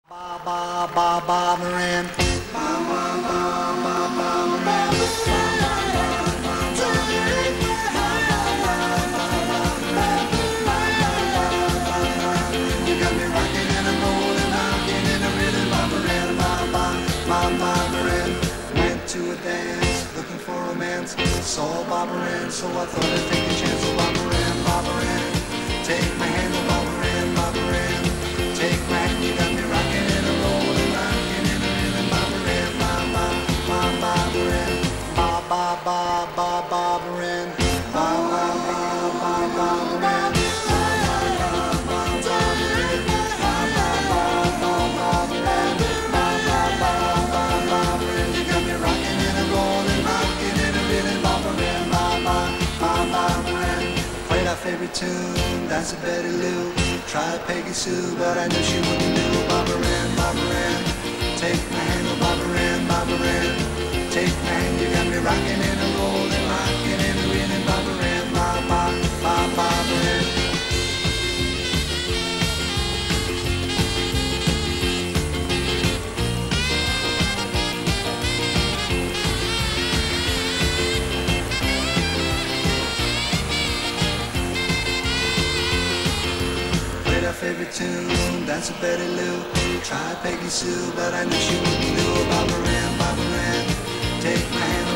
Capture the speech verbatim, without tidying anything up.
Ba ba ba ba Marin. Ba ba ba ba ba Marin. You got me rocking and I'm rolling, rocking in a rhythm, Ba Marin, ba ba ba ba Marin. Went to a dance, looking for romance. Saw Ba Marin, so I thought I'd take a chance. Oh, Ba Marin, Ba Marin, take my hand, oh Ba Marin, Ba Marin, take my hand. You got me rocking and I'm rolling, rocking in a rhythm, Ba Marin, ba ba ba ba Marin, ba ba ba ba ba Marin, ba ba ba ba ba Marin. Favorite tune, that's a Betty Lou. Tried Peggy Sue, but I knew she wouldn't do. Ba Marin, Ba Marin, take my hand, oh Ba Marin, Ba Marin, take my hand. You got me rocking and a rolling, rocking and a reeling, Ba Marin, ba ba ba ba Marin. Our favorite tune, that's a Betty Lou. Tried Peggy Sue, but I knew she wouldn't do. Ba Marin, Ba Marin, take my hand.